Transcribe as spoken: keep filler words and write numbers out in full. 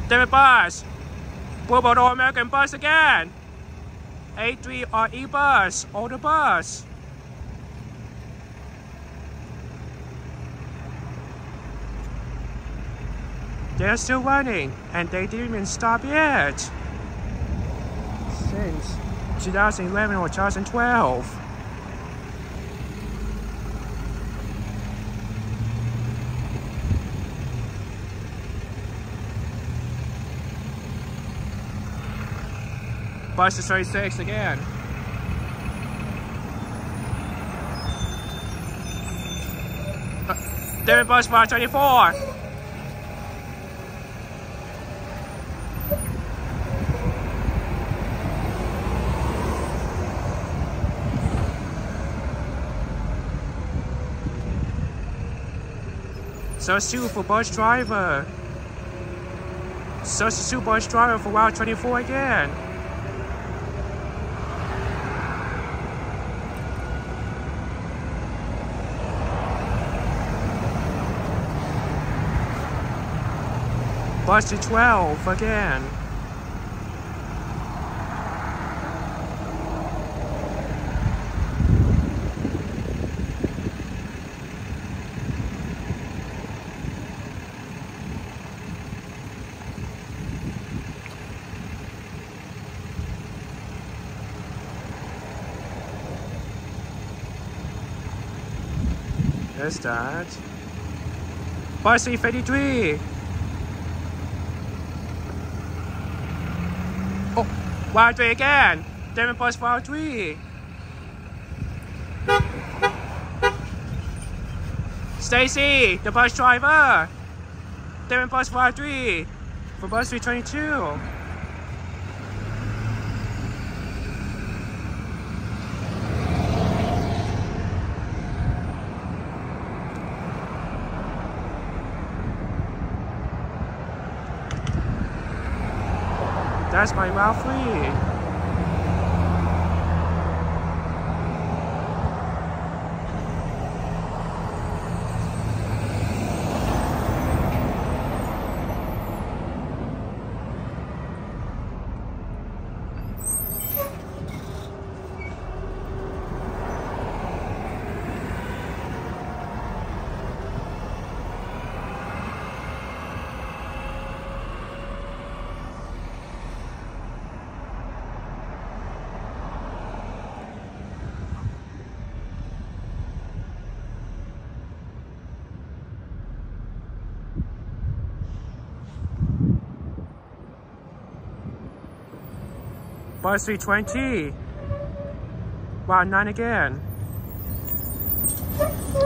David bus. Billboard All American bus again. A three R E bus. Older bus. They're still running, and they didn't even stop yet. Since two thousand eleven or two thousand twelve. Bus is thirty-six again. Uh, David bus five twenty-four. Substitute for bus driver. Substitute bus driver for Route twenty-four again. Bus to twelve again. There's that. Bus three fifty-three. Oh, one three again. David bus five three. Stacy, the bus driver. David bus five three for bus three twenty-two. That's my Route three. Bus three twenty. Route nine again.